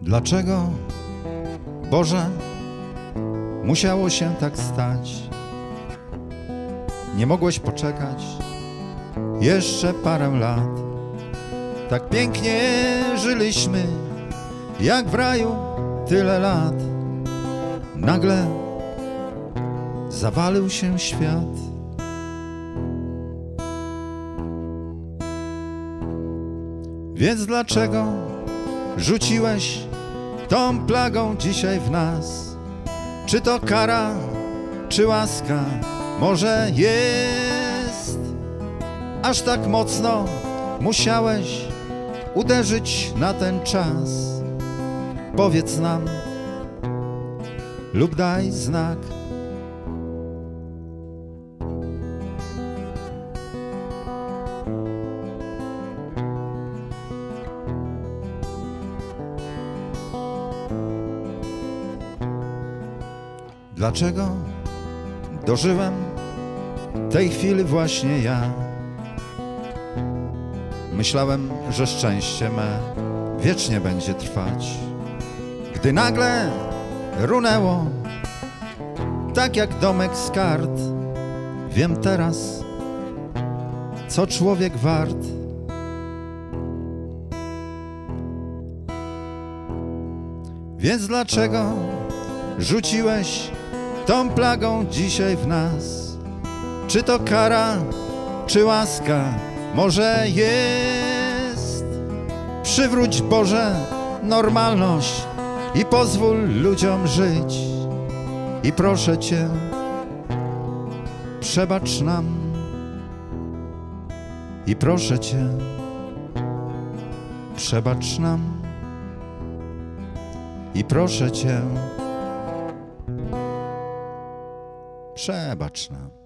Dlaczego, Boże, musiało się tak stać? Nie mogłeś poczekać jeszcze parę lat. Tak pięknie żyliśmy, jak w raju tyle lat. Nagle zawalił się świat. Więc dlaczego rzuciłeś tą plagą dzisiaj w nas? Czy to kara, czy łaska? Może jest aż tak mocno musiałeś uderzyć na ten czas? Powiedz nam lub daj znak. Dlaczego dożyłem tej chwili właśnie ja? Myślałem, że szczęście me wiecznie będzie trwać, gdy nagle runęło, tak jak domek z kart. Wiem teraz, co człowiek wart. Więc dlaczego rzuciłeś tą plagą dzisiaj w nas? Czy to kara, czy łaska? Może jest. Przywróć, Boże, normalność i pozwól ludziom żyć. I proszę Cię, przebacz nam. I proszę Cię, przebacz nam. I proszę Cię, przebacz nam.